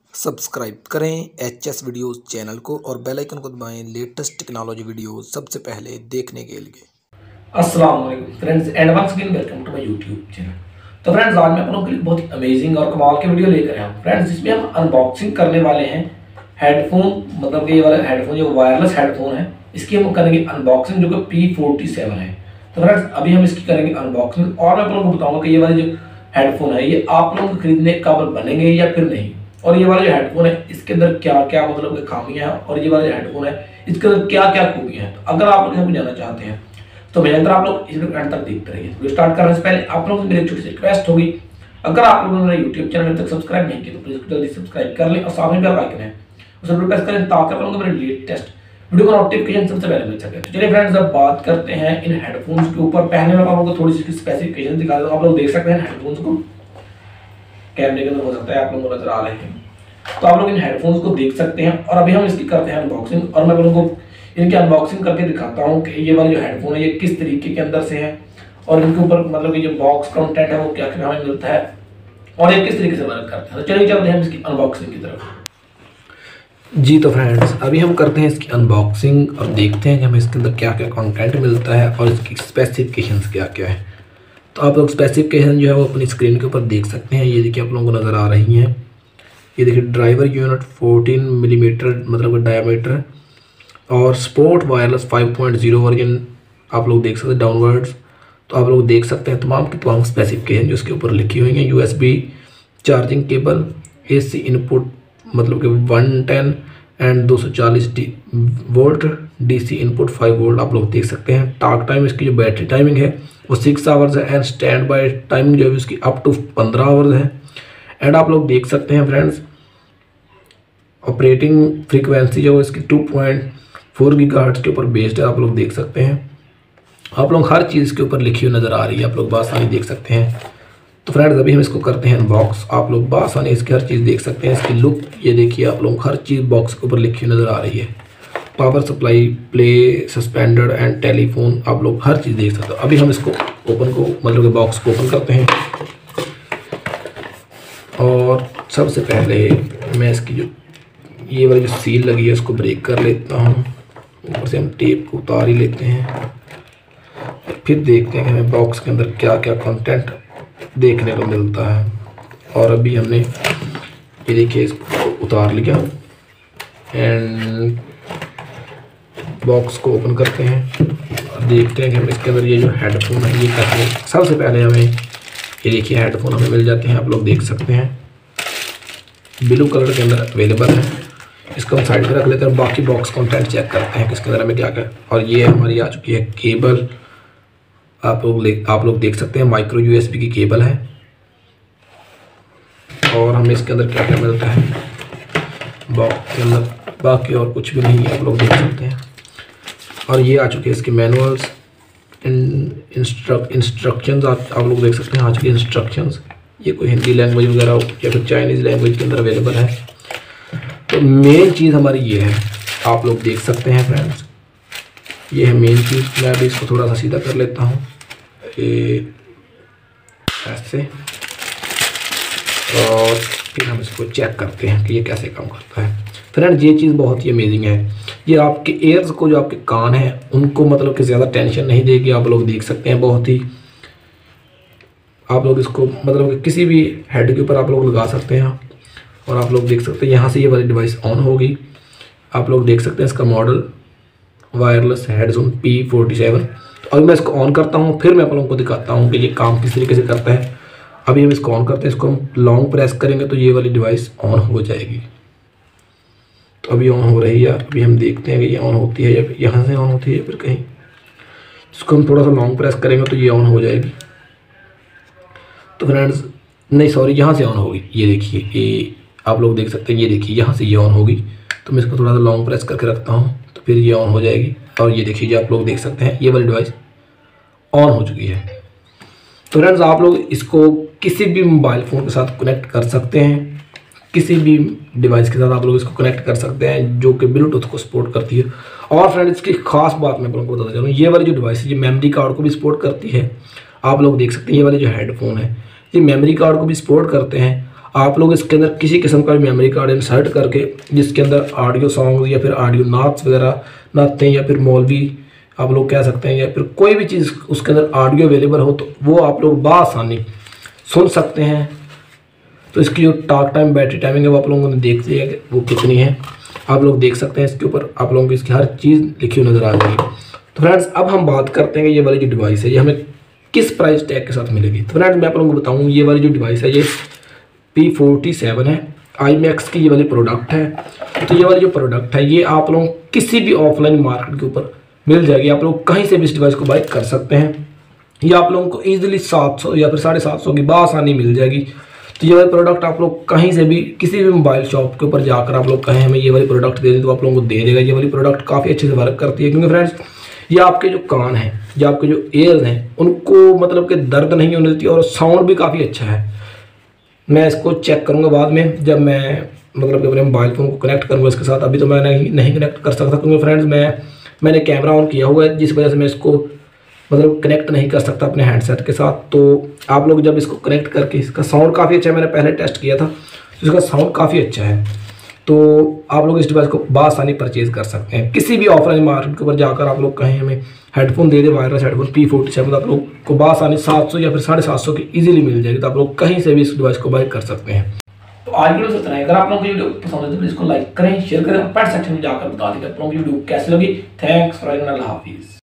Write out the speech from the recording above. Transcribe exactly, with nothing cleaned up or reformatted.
Subscribe करें H S videos channel को और बेल आइकन को दबाएं लेटेस्ट टेक्नोलॉजी वीडियो सबसे पहले देखने के लिए। अस्सलाम वालेकुम friends and once again welcome to my YouTube channel. तो फ्रेंड्स आज मैं आप लोगों के लिए बहुत ही अमेजिंग और कमाल के वीडियो लेकर आया हूं फ्रेंड्स, जिसमें हम अनबॉक्सिंग करने वाले हैं हेडफोन, मतलब कि ये वाला हेडफोन जो वायरलेस हेडफोन है इसकी हम करेंगे अनबॉक्सिंग, जो कि पी फोर्टी सेवन है। तो फ्रेंड्स अभी हम इसकी करेंगे अनबॉक्सिंग और मैं आप लोगों को बताऊंगा कि ये वाले जो हेडफोन है ये आप लोगों को खरीदने के काबिल बनेंगे या फिर नहीं, और ये वाला जो हेडफोन है इसके अंदर क्या क्या मतलब कि खामियां हैं और ये वाला जो हेडफोन है इसके अंदर क्या क्या खूबियां हैं। तो अगर आप लोग इसमें जानना चाहते हैं तो मेरे अंदर आप लोग इस वीडियो एंड तक देखते रहिए। वीडियो स्टार्ट करने से पहले आप लोगों से मेरी छोटी सी रिक्वेस्ट होगी, अगर आप लोगों ने मेरा यूट्यूब चैनल अभी तक सब्सक्राइब नहीं किया तो प्लीज जल्दी सब्सक्राइब कर लें और सामने बेल आइकन है उसे भी प्रेस करें ताकि आप लोगों को मेरे लेटेस्ट वीडियो का नोटिफिकेशन सबसे पहले मिल सके। तो चलिए फ्रेंड्स अब बात करते हैं इन हेडफोन्स के ऊपर। पहले मैं आप लोगों को थोड़ी सी स्पेसिफिकेशन दिखा देता हूं। आप लोग देख सकते हैं हेडफोन्स को, कैमरे के अंदर हो सकता है आप लोगों को नजर आ रहे हैं, तो आप लोग इन हेडफोन्स को देख सकते हैं। और अभी हम इसकी करते हैं अनबॉक्सिंग और मैं आप लोगों को इनकी अनबॉक्सिंग करके दिखाता हूं कि ये वाले जो हेडफोन है ये किस तरीके के अंदर से है और इनके ऊपर मतलब कि जो बॉक्स कंटेंट है वो क्या क्या हमें मिलता है और ये किस तरीके से वर्क करता है। तो चलिए चलते हैं इसकी अनबॉक्सिंग की तरफ। जी तो फ्रेंड्स अभी हम करते हैं इसकी अनबॉक्सिंग और देखते हैं कि हमें इसके अंदर क्या क्या कंटेंट मिलता है और इसकी स्पेसिफिकेशंस क्या क्या है। तो आप लोग स्पेसिफिकेशन जो है वो अपनी स्क्रीन के ऊपर देख सकते हैं। ये देखिए आप लोगों को नज़र आ रही हैं, ये देखिए ड्राइवर यूनिट फोर्टीन मिलीमीटर मतलब डायमीटर और sport wireless five point zero version आप लोग देख सकते हैं डाउनवर्ड्स। तो आप लोग देख सकते हैं तमाम की तमाम स्पेसिफिकेशन जो इसके ऊपर लिखी हुई हैं। USB charging cable, AC input मतलब कि one ten and two forty D volt, DC input five volt आप लोग देख सकते हैं। टॉक टाइम इसकी जो बैटरी टाइमिंग है वो सिक्स आवर्स है एंड स्टैंड बाय टाइमिंग जो है उसकी अप टू पंद्रह आवर्स है। एंड आप लोग देख सकते हैं फ्रेंड्स ऑपरेटिंग फ्रीक्वेंसी जो है इसकी टू पॉइंट फोर गीगाहर्ट्ज़ के ऊपर बेस्ड है। आप लोग देख सकते हैं, आप लोग हर चीज़ के ऊपर लिखी हुई नज़र आ रही है, आप लोग बासानी देख सकते हैं। तो फ्रेंड्स अभी हम इसको करते हैं अनबॉक्स। आप लोग बासानी इसकी हर चीज़ देख सकते हैं। इसकी लुक ये देखिए, आप लोग हर चीज़ बॉक्स के ऊपर लिखी हुई नज़र आ रही है। Power supply, play, suspended and telephone आप लोग हर चीज़ देख सकते हो। अभी हम इसको ओपन को मतलब कि बॉक्स को ओपन करते हैं और सबसे पहले मैं इसकी जो ये वाली जो सील लगी है उसको ब्रेक कर लेता हूँ। ऊपर से हम टेप को उतार ही लेते हैं, फिर देखते हैं कि हमें बॉक्स के अंदर क्या क्या कंटेंट देखने को मिलता है। और अभी हमने ये देखिए इसको उतार लिया एंड बॉक्स को ओपन करते हैं और देखते हैं कि हम इसके अंदर ये जो हेडफोन है ये कैसे। सबसे पहले हमें ये देखिए हेडफोन हमें मिल जाते हैं, आप लोग देख सकते हैं ब्लू कलर के अंदर अवेलेबल है। इसको हम साइड पे रख लेते हैं, बाकी बॉक्स कंटेंट चेक करते हैं कि इसके अंदर हमें क्या क्या। और ये हमारी आ चुकी है केबल, आप लोग आप लोग देख सकते हैं माइक्रो यूएसबी की केबल है। और हमें इसके अंदर क्या क्या मिलता है बॉक्स के अंदर, बाकी और कुछ भी नहीं है, आप लोग देख सकते हैं। और ये आ चुके हैं इसके मैनुअल्स, इंस्ट्रक् इंस्ट्रक्शंस आप आप लोग देख सकते हैं आ चुके इंस्ट्रक्शंस। ये कोई हिंदी लैंग्वेज वगैरह या फिर चाइनीज़ लैंग्वेज के अंदर अवेलेबल है। तो मेन चीज़ हमारी ये है, आप लोग देख सकते हैं फ्रेंड्स, ये है मेन चीज़। मैं अभी इसको थोड़ा सा सीधा कर लेता हूँ ऐसे, और फिर हम इसको चेक करते हैं कि ये कैसे काम करता है। फ्रेंड्स ये चीज़ बहुत ही अमेजिंग है, ये आपके एयर्स को, जो आपके कान हैं उनको मतलब कि ज़्यादा टेंशन नहीं देगी। आप लोग देख सकते हैं बहुत ही, आप लोग इसको मतलब कि किसी भी हेड के ऊपर आप लोग लगा सकते हैं। और आप लोग देख सकते हैं यहाँ से ये वाली डिवाइस ऑन होगी। आप लोग देख सकते हैं इसका model wireless headphone P forty seven. तो अभी मैं इसको ऑन करता हूँ, फिर मैं आप लोगों को दिखाता हूँ कि ये काम किस तरीके से करता है। अभी हम इसको ऑन करते हैं, इसको हम लॉन्ग प्रेस करेंगे तो ये वाली डिवाइस ऑन हो जाएगी। तो अभी ऑन हो रही है, अभी हम देखते हैं कि ये ऑन होती है या फिर यहाँ से ऑन होती है फिर कहीं। इसको हम थोड़ा सा लॉन्ग प्रेस करेंगे तो ये ऑन हो जाएगी। तो फ्रेंड्स नहीं सॉरी यहाँ से ऑन होगी, ये देखिए ये आप लोग देख सकते हैं, ये देखिए यहाँ से ये ऑन होगी। तो मैं इसको थोड़ा सा लॉन्ग प्रेस करके रखता हूँ तो फिर ये ऑन हो जाएगी। और ये देखिए आप लोग देख सकते हैं ये वाली डिवाइस ऑन हो चुकी है। तो फ्रेंड्स आप लोग इसको किसी भी मोबाइल फ़ोन के साथ कनेक्ट कर सकते हैं, किसी भी डिवाइस के साथ आप लोग इसको कनेक्ट कर सकते हैं जो कि ब्लूटूथ को सपोर्ट करती है। और फ्रेंड्स इसकी खास बात मैं आप लोगों को बताता चलूँ, ये वाली जो डिवाइस है ये मेमोरी कार्ड को भी सपोर्ट करती है। आप लोग देख सकते हैं ये वाले जो हेडफोन है ये मेमोरी कार्ड को भी सपोर्ट करते हैं। आप लोग इसके अंदर किसी किस्म का भी मेमोरी कार्ड इंसर्ट करके जिसके अंदर ऑडियो सॉन्ग या फिर ऑडियो नाट्स वगैरह नाते या फिर मौलवी आप लोग कह सकते हैं या फिर कोई भी चीज़ उसके अंदर ऑडियो अवेलेबल हो तो वो आप लोग बआसानी सुन सकते हैं। तो इसकी जो टॉक टाइम बैटरी टाइमिंग है वो आप लोगों ने देख लिया कि वो कितनी है, आप लोग देख सकते हैं। इसके ऊपर आप लोगों को इसकी हर चीज़ लिखी हुई नज़र आ जाएगी। तो फ्रेंड्स अब हम बात करते हैं कि ये वाली जो डिवाइस है ये हमें किस प्राइस टैग के साथ मिलेगी। तो फ्रेंड्स मैं आप लोगों को बताऊँ, ये वाली जो डिवाइस है ये पी फोर्टी सेवन है, आई मैक्स की ये वाली प्रोडक्ट है। तो ये वाली जो प्रोडक्ट है ये आप लोग किसी भी ऑफलाइन मार्केट के ऊपर मिल जाएगी, आप लोग कहीं से भी इस डिवाइस को बाय कर सकते हैं। ये आप लोगों को ईजिली सात सौ या फिर साढ़े सात सौ की बआसानी मिल जाएगी। तो ये वाली प्रोडक्ट आप लोग कहीं से भी किसी भी मोबाइल शॉप के ऊपर जाकर आप लोग कहें हमें ये वाली प्रोडक्ट दे दें तो आप लोगों को दे देगा। ये वाली प्रोडक्ट काफ़ी अच्छे से वर्क करती है, क्योंकि फ्रेंड्स ये आपके जो कान हैं या आपके जो एयर्स हैं उनको मतलब कि दर्द नहीं होने देती और साउंड भी काफ़ी अच्छा है। मैं इसको चेक करूँगा बाद में जब मैं मतलब कि अपने मोबाइल फ़ोन को कनेक्ट करूँगा इसके साथ। अभी तो मैं नहीं नहीं कनेक्ट कर सकता क्योंकि फ्रेंड्स मैं मैंने कैमरा ऑन किया हुआ है, जिस वजह से मैं इसको मतलब कनेक्ट नहीं कर सकता अपने हैंडसेट के साथ। तो आप लोग जब इसको कनेक्ट करके, इसका साउंड काफ़ी अच्छा है, मैंने पहले टेस्ट किया था तो इसका साउंड काफ़ी अच्छा है। तो आप लोग इस डिवाइस को बआसानी परचेज़ कर सकते हैं किसी भी ऑफलाइन मार्केट के ऊपर जाकर। आप लोग कहें हमें हेडफोन दे दे, wireless headphone P forty seven, आप लोग को बआसानी सात सौ या फिर साढ़े सात सौ की ईजिली मिल जाएगी। तो आप लोग कहीं से भी इस डिवाइस को बाय कर सकते हैं। तो आज वीडियो से इतना है। अगर आप लोगों को वीडियो पसंद है तो प्लीज इसको लाइक करें, शेयर करें, कमेंट सेक्शन में जाकर बता दें आप लोगों को वीडियो कैसी लगी। थैंक्स फॉर वॉचिंग, अल्लाह हाफिज़।